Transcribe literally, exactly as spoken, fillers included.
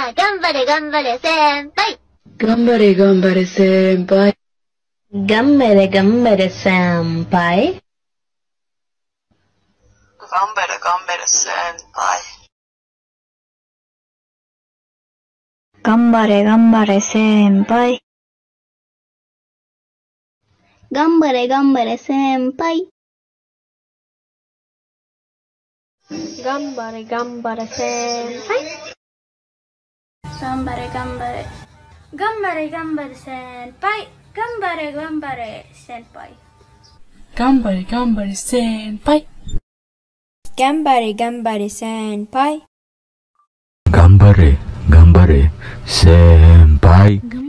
あ、頑張れ頑張れ先輩。 頑張れ頑張れ先輩。 頑張れ頑張れ先輩。 頑張れ頑張れ先輩。 頑張れ頑張れ先輩。 頑張れ頑張れ先輩。 頑張れ頑張れ先輩。 頑張れ頑張れ。頑張れ頑張れ先輩。頑張れ頑張れ先輩。 頑張れ頑張れ先輩。 頑張れ頑張れ先輩。 頑張れ頑張れ先輩。